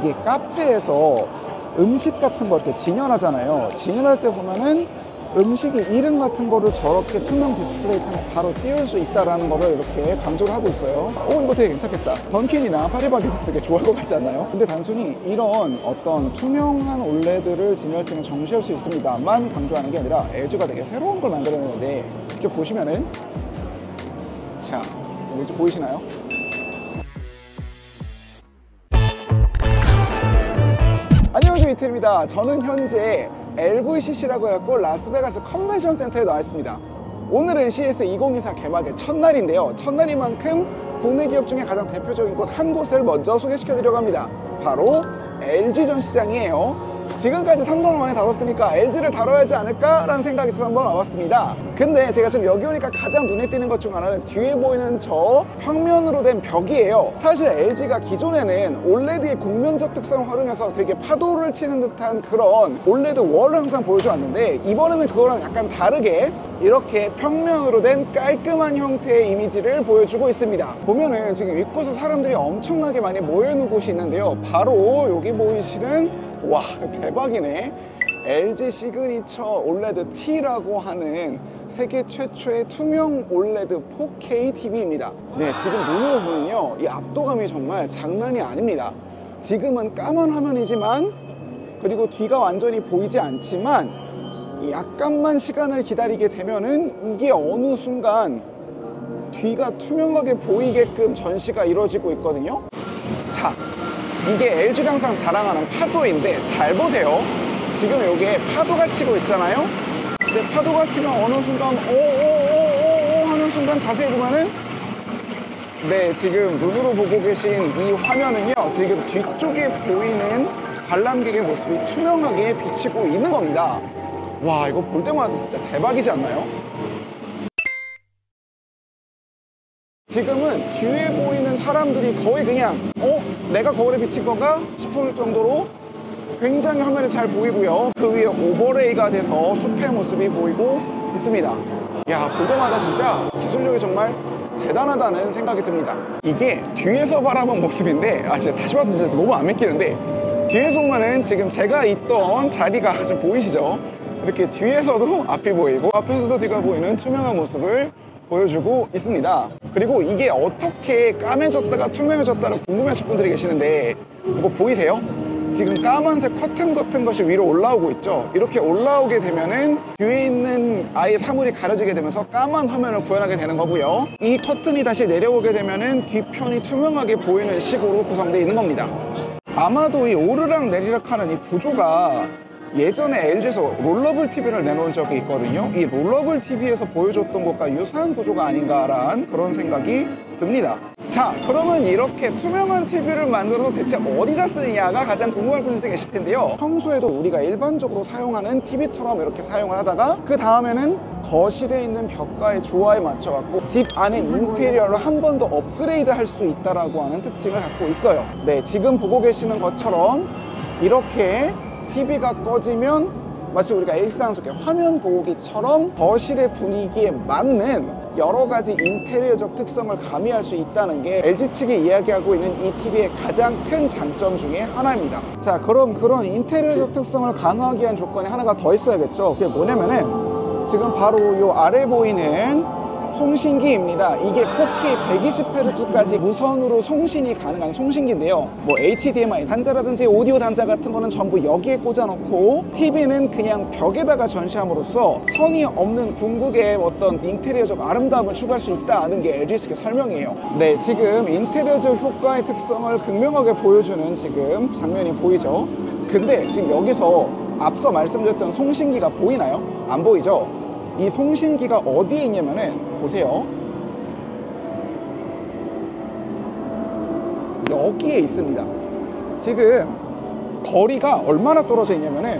이게 카페에서 음식 같은 거 이렇게 진열하잖아요. 진열할 때 보면은 음식이 이름 같은 거를 저렇게 투명 디스플레이 창에 바로 띄울 수 있다라는 거를 이렇게 강조를 하고 있어요. 이거 되게 괜찮겠다. 던킨이나 파리바게트에서 되게 좋아할 것 같지 않나요? 근데 단순히 이런 어떤 투명한 올레드를 진열등에 정시할 수 있습니다만 강조하는 게 아니라 LG가 되게 새로운 걸 만들어내는데 직접 보시면은, 자, 여기 보이시나요? 안녕하세요, 이틀입니다. 저는 현재 LVCC라고 해갖고 라스베가스 컨벤션 센터에 나와 있습니다. 오늘은 CS2024 개막의 첫날인데요. 첫날인 만큼 국내 기업 중에 가장 대표적인 곳 한 곳을 먼저 소개시켜 드리려고 합니다. 바로 LG 전시장이에요. 지금까지 삼성을 많이 다뤘으니까 LG를 다뤄야지 않을까 라는 생각이 있어서 한번 와봤습니다. 근데 제가 지금 여기 오니까 가장 눈에 띄는 것 중 하나는 뒤에 보이는 저 평면으로 된 벽이에요. 사실 LG가 기존에는 올레드의 곡면적 특성을 활용해서 되게 파도를 치는 듯한 그런 올레드 월을 항상 보여줘왔는데, 이번에는 그거랑 약간 다르게 이렇게 평면으로 된 깔끔한 형태의 이미지를 보여주고 있습니다. 보면은 지금 이곳에 사람들이 엄청나게 많이 모여있는 곳이 있는데요. 바로 여기 보이시는, 와, 대박이네. LG 시그니처 올레드 T라고 하는 세계 최초의 투명 올레드 4K TV입니다. 네, 지금 눈으로 보면요, 이 압도감이 정말 장난이 아닙니다. 지금은 까만 화면이지만, 그리고 뒤가 완전히 보이지 않지만, 약간만 시간을 기다리게 되면은 이게 어느 순간 뒤가 투명하게 보이게끔 전시가 이루어지고 있거든요. 자, 이게 LG가 항상 자랑하는 파도인데, 잘 보세요. 지금 여기에 파도가 치고 있잖아요. 근데 파도가 치면 어느 순간 오오오오오 하는 순간 자세히 보면은, 네, 지금 눈으로 보고 계신 이 화면은요, 지금 뒤쪽에 보이는 관람객의 모습이 투명하게 비치고 있는 겁니다. 와, 이거 볼 때마다 진짜 대박이지 않나요? 지금은 뒤에 보이는 사람들이 거의 그냥 내가 거울에 비친 건가 싶을 정도로 굉장히 화면이 잘 보이고요. 그 위에 오버레이가 돼서 숲의 모습이 보이고 있습니다. 야, 볼 때마다 진짜 기술력이 정말 대단하다는 생각이 듭니다. 이게 뒤에서 바라본 모습인데, 진짜 다시 봐도 진짜 너무 안 믿기는데, 뒤에서 보면은 지금 제가 있던 자리가 지금 보이시죠? 이렇게 뒤에서도 앞이 보이고 앞에서도 뒤가 보이는 투명한 모습을 보여주고 있습니다. 그리고 이게 어떻게 까매졌다가 투명해졌다를 궁금해하실 분들이 계시는데, 이거 보이세요? 지금 까만색 커튼 같은 것이 위로 올라오고 있죠. 이렇게 올라오게 되면은 뒤에 있는 아예 사물이 가려지게 되면서 까만 화면을 구현하게 되는 거고요. 이 커튼이 다시 내려오게 되면은 뒤편이 투명하게 보이는 식으로 구성되어 있는 겁니다. 아마도 이 오르락 내리락 하는 이 구조가 예전에 LG에서 롤러블 TV를 내놓은 적이 있거든요. 이 롤러블 TV에서 보여줬던 것과 유사한 구조가 아닌가라는 그런 생각이 듭니다. 자, 그러면 이렇게 투명한 TV를 만들어서 대체 어디다 쓰느냐가 가장 궁금할 분들이 계실 텐데요. 평소에도 우리가 일반적으로 사용하는 TV처럼 이렇게 사용을 하다가 그 다음에는 거실에 있는 벽과의 조화에 맞춰갖고 집 안에 인테리어를 한 번 더 업그레이드 할 수 있다라고 하는 특징을 갖고 있어요. 네, 지금 보고 계시는 것처럼 이렇게 TV가 꺼지면 마치 우리가 일상 속의 화면 보기처럼 거실의 분위기에 맞는 여러 가지 인테리어적 특성을 가미할 수 있다는 게 LG 측이 이야기하고 있는 이 TV의 가장 큰 장점 중에 하나입니다. 자, 그럼 그런 인테리어적 특성을 강화하기 위한 조건이 하나가 더 있어야겠죠. 그게 뭐냐면은 지금 바로 요 아래 보이는 송신기입니다. 이게 4K 120Hz까지 무선으로 송신이 가능한 송신기인데요. 뭐 HDMI 단자라든지 오디오 단자 같은 거는 전부 여기에 꽂아놓고 TV는 그냥 벽에다가 전시함으로써 선이 없는 궁극의 어떤 인테리어적 아름다움을 추구할 수 있다는 게 LG 측의 설명이에요. 네, 지금 인테리어적 효과의 특성을 극명하게 보여주는 지금 장면이 보이죠? 근데 지금 여기서 앞서 말씀드렸던 송신기가 보이나요? 안 보이죠? 이 송신기가 어디에 있냐면은 보세요, 여기에 있습니다. 지금 거리가 얼마나 떨어져 있냐면은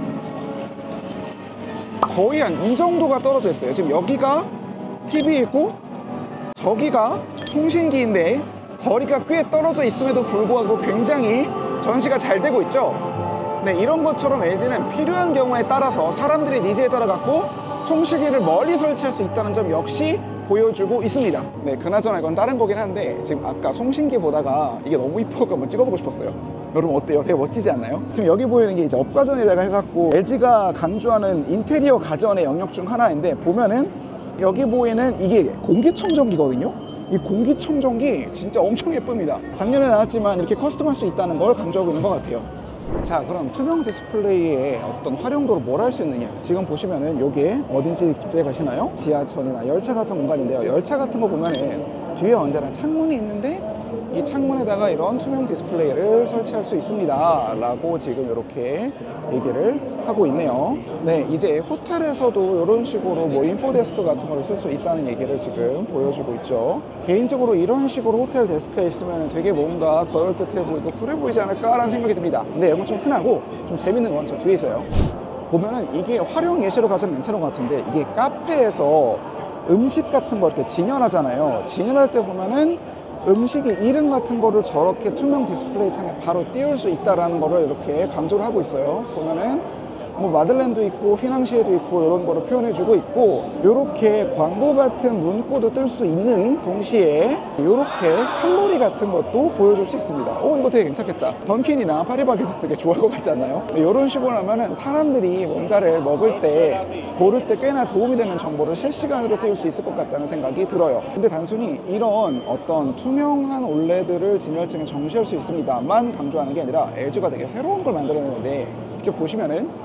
거의 한 이 정도가 떨어져 있어요. 지금 여기가 TV이고 저기가 송신기인데 거리가 꽤 떨어져 있음에도 불구하고 굉장히 전시가 잘 되고 있죠. 네, 이런 것처럼 LG는 필요한 경우에 따라서 사람들의 니즈에 따라 갖고 송신기를 멀리 설치할 수 있다는 점 역시 보여주고 있습니다. 네, 그나저나 이건 다른 거긴 한데 지금 아까 송신기 보다가 이게 너무 이뻐서 한번 찍어보고 싶었어요. 여러분 어때요? 되게 멋지지 않나요? 지금 여기 보이는 게 이제 업가전이라고 해갖고 LG가 강조하는 인테리어 가전의 영역 중 하나인데, 보면은 여기 보이는 이게 공기청정기거든요. 이 공기청정기 진짜 엄청 예쁩니다. 작년에 나왔지만 이렇게 커스텀할 수 있다는 걸 강조하고 있는 것 같아요. 자, 그럼 투명 디스플레이의 어떤 활용도로 뭘 할 수 있느냐, 지금 보시면은 요게 어딘지 집중해 가시나요? 지하철이나 열차 같은 공간인데요, 열차 같은 거 보면은 뒤에 언제나 창문이 있는데 이 창문에다가 이런 투명 디스플레이를 설치할 수 있습니다 라고 지금 이렇게 얘기를 하고 있네요. 네, 이제 호텔에서도 이런 식으로 뭐 인포데스크 같은 걸 쓸 수 있다는 얘기를 지금 보여주고 있죠. 개인적으로 이런 식으로 호텔 데스크에 있으면 되게 뭔가 그럴듯해 보이고 그래 보이지 않을까 라는 생각이 듭니다. 근데 이건 좀 흔하고 좀 재밌는 건 저 뒤에 있어요. 보면은 이게 활용 예시로 가장 괜찮은 것 같은데, 이게 카페에서 음식 같은 거 이렇게 진열하잖아요. 진열할 때 보면은 음식의 이름 같은 거를 저렇게 투명 디스플레이 창에 바로 띄울 수 있다라는 거를 이렇게 강조를 하고 있어요. 보면은 뭐 마들렌도 있고 휘낭시에도 있고 이런 거를 표현해주고 있고, 이렇게 광고 같은 문구도 뜰 수 있는 동시에 이렇게 칼로리 같은 것도 보여줄 수 있습니다. 이거 되게 괜찮겠다. 던킨이나 파리바게트도 되게 좋아할 것 같지 않나요? 이런 식으로 하면은 사람들이 뭔가를 먹을 때 고를 때 꽤나 도움이 되는 정보를 실시간으로 띄울 수 있을 것 같다는 생각이 들어요. 근데 단순히 이런 어떤 투명한 올레드를 진열증에 정시할 수 있습니다만 강조하는 게 아니라 LG가 되게 새로운 걸 만들어내는데, 직접 보시면은,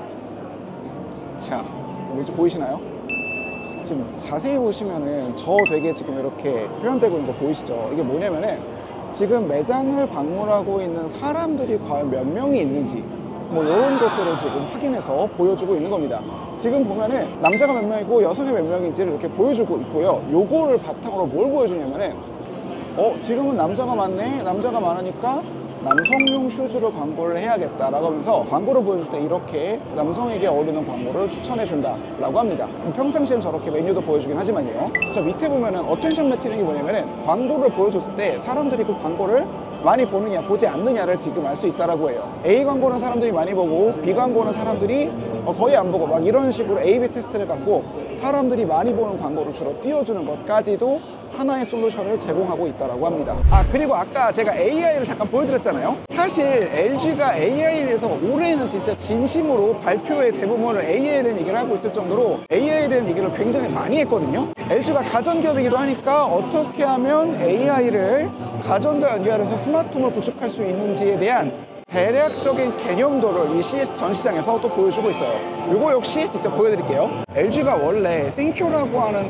자, 뭔지 보이시나요? 지금 자세히 보시면은 저 되게 지금 이렇게 표현되고 있는 거 보이시죠? 이게 뭐냐면은 지금 매장을 방문하고 있는 사람들이 과연 몇 명이 있는지 뭐 이런 것들을 지금 확인해서 보여주고 있는 겁니다. 지금 보면은 남자가 몇 명이고 여성이 몇 명인지를 이렇게 보여주고 있고요. 요거를 바탕으로 뭘 보여주냐면은 지금은 남자가 많네, 남자가 많으니까 남성용 슈즈를 광고를 해야겠다라고 하면서 광고를 보여줄 때 이렇게 남성에게 어울리는 광고를 추천해 준다 라고 합니다. 평상시엔 저렇게 메뉴도 보여주긴 하지만요. 저 밑에 보면은 어텐션 매트링이 뭐냐면은 광고를 보여줬을 때 사람들이 그 광고를 많이 보느냐 보지 않느냐를 지금 알 수 있다라고 해요. A 광고는 사람들이 많이 보고 B 광고는 사람들이 거의 안 보고, 막 이런 식으로 A/B 테스트를 갖고 사람들이 많이 보는 광고를 주로 띄워주는 것까지도 하나의 솔루션을 제공하고 있다고 합니다. 그리고 아까 제가 AI를 잠깐 보여드렸잖아요. 사실 LG가 AI에 대해서 올해는 진짜 진심으로 발표의 대부분을 AI에 대한 얘기를 하고 있을 정도로 AI에 대한 얘기를 굉장히 많이 했거든요. LG가 가전기업이기도 하니까 어떻게 하면 AI를 가전과 연결해서 스마트홈을 구축할 수 있는지에 대한 대략적인 개념도를 이 CS 전시장에서 또 보여주고 있어요. 이거 역시 직접 보여드릴게요. LG가 원래 싱큐라고 하는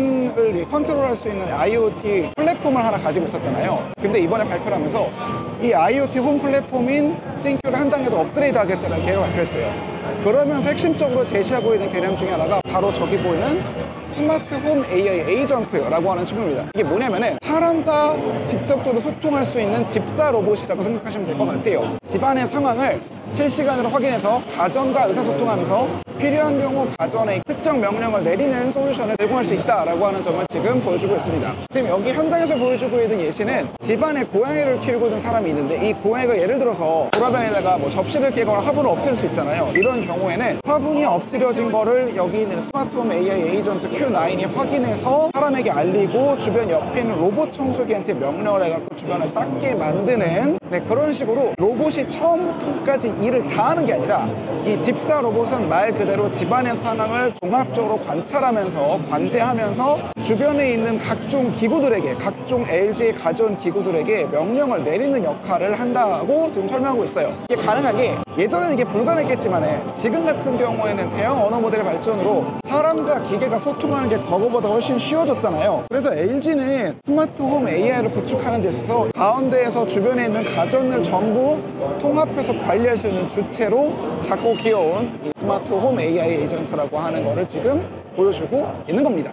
가전을 컨트롤할 수 있는 IoT 플랫폼을 하나 가지고 있었잖아요. 근데 이번에 발표를 하면서 이 IoT 홈 플랫폼인 싱큐를 한 단계 더 업그레이드 하겠다는 계획을 발표했어요. 그러면서 핵심적으로 제시하고 있는 개념 중에 하나가 바로 저기 보이는 스마트 홈 AI 에이전트라고 하는 친구입니다. 이게 뭐냐면은 사람과 직접적으로 소통할 수 있는 집사 로봇이라고 생각하시면 될 것 같아요. 집안의 상황을 실시간으로 확인해서 가전과 의사소통하면서 필요한 경우 가전에 특정 명령을 내리는 솔루션을 제공할 수 있다라고 하는 점을 지금 보여주고 있습니다. 지금 여기 현장에서 보여주고 있는 예시는 집안에 고양이를 키우고 있는 사람이 있는데, 이 고양이가 예를 들어서 돌아다니다가 뭐 접시를 깨거나 화분을 엎드릴 수 있잖아요. 이런 경우에는 화분이 엎드려진 거를 여기 있는 스마트홈 AI 에이전트 Q9이 확인해서 사람에게 알리고 주변 옆에 있는 로봇 청소기한테 명령을 해갖고 주변을 닦게 만드는, 그런 식으로 로봇이 처음부터 끝까지 일을 다 하는 게 아니라 이 집사 로봇은 말 그대로 집안의 상황을 종합적으로 관찰하면서 관제하면서 주변에 있는 각종 기구들에게, 각종 LG의 가전 기구들에게 명령을 내리는 역할을 한다고 지금 설명하고 있어요. 이게 가능한 게, 예전에는 이게 불가능했지만 지금 같은 경우에는 대형 언어 모델의 발전으로 사람과 기계가 소통하는 게 과거보다 훨씬 쉬워졌잖아요. 그래서 LG는 스마트 홈 AI를 구축하는 데 있어서 가운데에서 주변에 있는 가전을 전부 통합해서 관리할 수 있는 주체로 작고 귀여운 이 스마트 홈 AI 에이전트라고 하는 거를 지금 보여주고 있는 겁니다.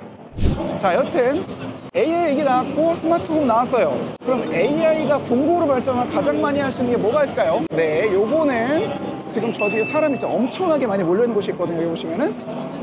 자, 여튼 AI 얘기 나왔고 스마트 홈 나왔어요. 그럼 AI가 궁극으로 발전하면 가장 많이 할 수 있는 게 뭐가 있을까요? 네, 요거는 지금 저 뒤에 사람이 진짜 엄청나게 많이 몰려있는 곳이 있거든요. 여기 보시면은,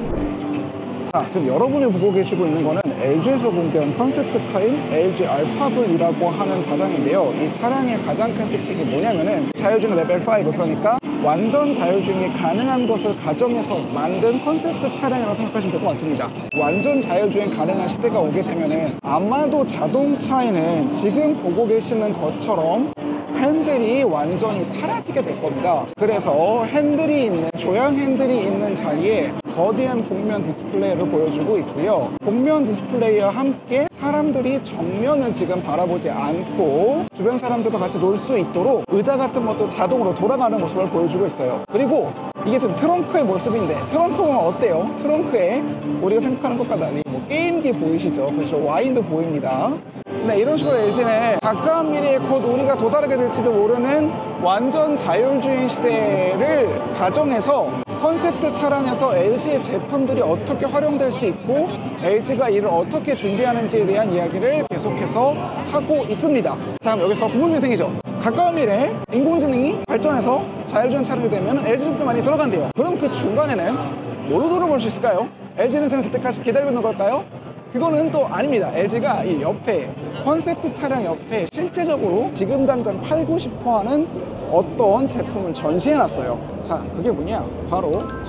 자, 지금 여러분이 보고 계시고 있는 거는 LG에서 공개한 컨셉트카인 LG 알파블이라고 하는 차량인데요. 이 차량의 가장 큰 특징이 뭐냐면은 자율주행 레벨 5, 그러니까 완전 자율주행이 가능한 것을 가정해서 만든 컨셉트 차량이라고 생각하시면 될 것 같습니다. 완전 자율주행 가능한 시대가 오게 되면은 아마도 자동차에는 지금 보고 계시는 것처럼 핸들이 완전히 사라지게 될 겁니다. 그래서 핸들이 있는, 조향 핸들이 있는 자리에 거대한 복면 디스플레이를 보여주고 있고요. 복면 디스플레이와 함께 사람들이 정면을 지금 바라보지 않고 주변 사람들과 같이 놀 수 있도록 의자 같은 것도 자동으로 돌아가는 모습을 보여주고 있어요. 그리고 이게 지금 트렁크의 모습인데, 트렁크 보면 어때요? 트렁크에 우리가 생각하는 것과 달리 뭐 게임기 보이시죠? 그렇죠, 와인도 보입니다. 네, 이런 식으로 LG는 가까운 미래에 곧 우리가 도달하게 될지도 모르는 완전 자율주행 시대를 가정해서 컨셉트 차량에서 LG의 제품들이 어떻게 활용될 수 있고 LG가 이를 어떻게 준비하는지에 대한 이야기를 계속해서 하고 있습니다. 자, 그럼 여기서 궁금증이 생기죠? 가까운 미래에 인공지능이 발전해서 자율주행 차량이 되면 LG 제품이 많이 들어간대요. 그럼 그 중간에는 뭘로 돌아볼 수 있을까요? LG는 그럼 그때까지 기다리고 있는 걸까요? 그거는 또 아닙니다. LG가 이 옆에 컨셉트 차량 옆에 실제적으로 지금 당장 팔고 싶어 하는 어떤 제품을 전시해 놨어요. 자, 그게 뭐냐? 바로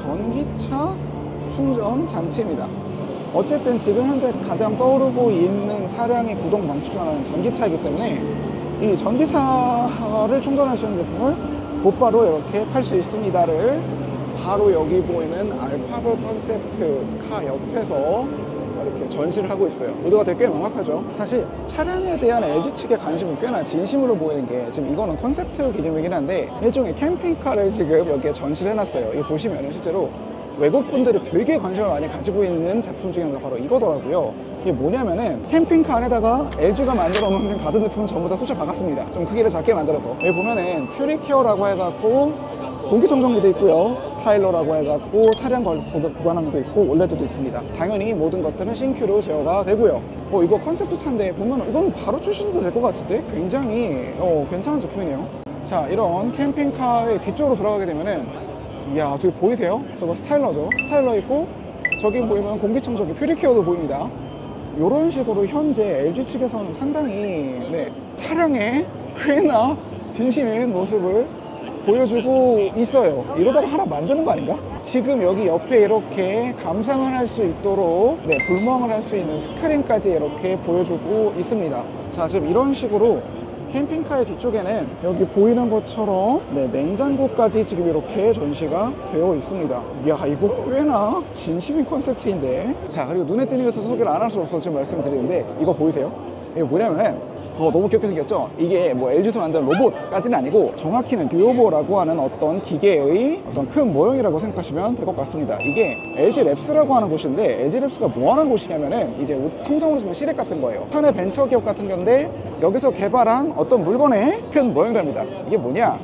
전기차 충전 장치입니다. 어쨌든 지금 현재 가장 떠오르고 있는 차량의 구동 방식 중 하나는 전기차이기 때문에 이 전기차를 충전할 수 있는 제품을 곧바로 이렇게 팔 수 있습니다를 바로 여기 보이는 알파볼 컨셉트 카 옆에서 이렇게 전시를 하고 있어요. 의도가 되게 꽤 명확하죠. 사실 차량에 대한 LG 측의 관심은 꽤나 진심으로 보이는 게, 지금 이거는 컨셉트 개념이긴 한데 일종의 캠핑카를 지금 여기에 전시를 해놨어요. 이거 보시면 실제로 외국 분들이 되게 관심을 많이 가지고 있는 제품 중에 하나가 바로 이거더라고요. 이게 뭐냐면은 캠핑카 안에다가 LG가 만들어 놓는 가전제품 전부 다 쑤셔 박았습니다. 좀 크기를 작게 만들어서. 여기 보면은 퓨리케어라고 해갖고 공기청정기도 있고요, 스타일러라고 해갖고 차량 보관하는 것도 있고 올레드도 있습니다. 당연히 모든 것들은 신큐로 제어가 되고요. 이거 컨셉트 차인데 보면 이건 바로 출시도 될 것 같은데 굉장히 괜찮은 제품이네요. 자, 이런 캠핑카의 뒤쪽으로 들어가게 되면은, 이야, 저기 보이세요? 저거 스타일러죠. 스타일러 있고 저기 보이면 공기청정기 퓨리케어도 보입니다. 이런 식으로 현재 LG 측에서는 상당히 차량에 꽤나 진심인 모습을 보여주고 있어요. 이러다가 하나 만드는 거 아닌가? 지금 여기 옆에 이렇게 감상을 할 수 있도록 불멍을 할 수 있는 스크린까지 이렇게 보여주고 있습니다. 자, 지금 이런 식으로 캠핑카의 뒤쪽에는 여기 보이는 것처럼 냉장고까지 지금 이렇게 전시가 되어 있습니다. 이야, 이거 꽤나 진심인 컨셉트인데. 자, 그리고 눈에 띄는 것을 소개를 안 할 수 없어서 지금 말씀드리는데, 이거 보이세요? 이거 뭐냐면은 너무 귀엽게 생겼죠? 이게 뭐 LG에서 만든 로봇까지는 아니고 정확히는 듀오보라고 하는 어떤 기계의 어떤 큰 모형이라고 생각하시면 될 것 같습니다. 이게 LG 랩스라고 하는 곳인데, LG 랩스가 뭐 하는 곳이냐면은 이제 삼성으로 치면 시렉 같은 거예요. 하나의 벤처 기업 같은 건데 여기서 개발한 어떤 물건의 큰 모형이랍니다. 이게 뭐냐?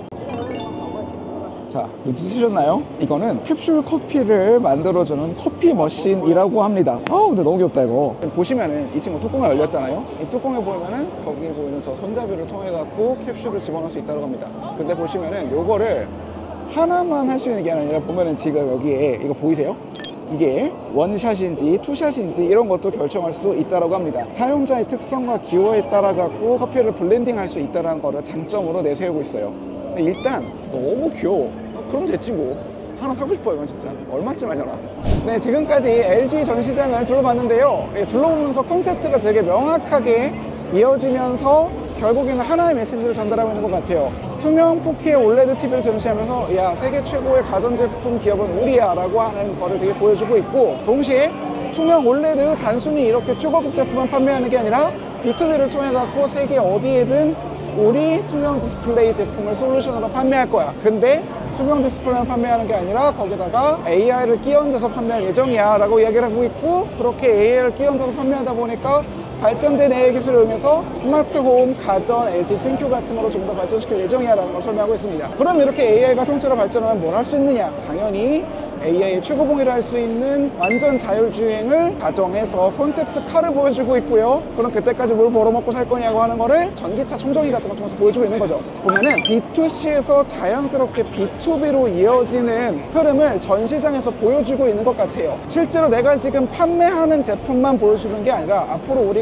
자, 느끼셨나요? 이거는 캡슐 커피를 만들어주는 커피 머신이라고 합니다. 근데 너무 귀엽다 이거. 보시면은 이 친구 뚜껑을 열렸잖아요. 이 뚜껑에 보면은 거기 보이는 저 손잡이를 통해 갖고 캡슐을 집어넣을 수 있다고 합니다. 근데 보시면은 요거를 하나만 할 수 있는 게 아니라 보면은 지금 여기에 이거 보이세요? 이게 원샷인지 투샷인지 이런 것도 결정할 수 있다고 합니다. 사용자의 특성과 기호에 따라 갖고 커피를 블렌딩 할 수 있다는 거를 장점으로 내세우고 있어요. 일단 너무 귀여워. 그럼 됐지 뭐. 하나 사고 싶어요 이건 진짜. 얼마쯤 하려나. 네, 지금까지 LG 전시장을 둘러봤는데요, 둘러보면서 콘셉트가 되게 명확하게 이어지면서 결국에는 하나의 메시지를 전달하고 있는 것 같아요. 투명 4K OLED TV를 전시하면서 야, 세계 최고의 가전제품 기업은 우리야 라고 하는 거를 되게 보여주고 있고, 동시에 투명 OLED 단순히 이렇게 초고급 제품만 판매하는 게 아니라 B2B를 통해 갖고 세계 어디에든 우리 투명 디스플레이 제품을 솔루션으로 판매할 거야. 근데 투명 디스플레이만 판매하는 게 아니라 거기다가 AI를 끼얹어서 판매할 예정이야 라고 이야기를 하고 있고, 그렇게 AI를 끼얹어서 판매하다 보니까 발전된 AI 기술을 이용해서 스마트홈, 가전, LG 싱큐 같은 거로 좀 더 발전시킬 예정이야 라는 걸 설명하고 있습니다. 그럼 이렇게 AI가 통째로 발전하면 뭘 할 수 있느냐? 당연히 AI의 최고봉이라 할 수 있는 완전 자율주행을 가정해서 콘셉트 카를 보여주고 있고요. 그럼 그때까지 뭘 벌어먹고 살 거냐고 하는 거를 전기차 충전기 같은 거 통해서 보여주고 있는 거죠. 보면은 B2C에서 자연스럽게 B2B로 이어지는 흐름을 전시장에서 보여주고 있는 것 같아요. 실제로 내가 지금 판매하는 제품만 보여주는 게 아니라 앞으로 우리가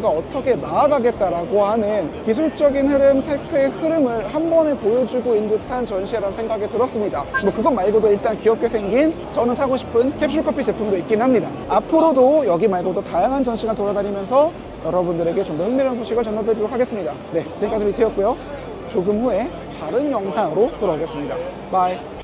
테크가 어떻게 나아가겠다라고 하는 기술적인 흐름, 테크의 흐름을 한 번에 보여주고 있는 듯한 전시회라는 생각이 들었습니다. 뭐 그것 말고도 일단 귀엽게 생긴 저는 사고 싶은 캡슐커피 제품도 있긴 합니다. 앞으로도 여기 말고도 다양한 전시관 돌아다니면서 여러분들에게 좀 더 흥미로운 소식을 전해드리도록 하겠습니다. 네, 지금까지 미태였고요. 조금 후에 다른 영상으로 돌아오겠습니다. 바이.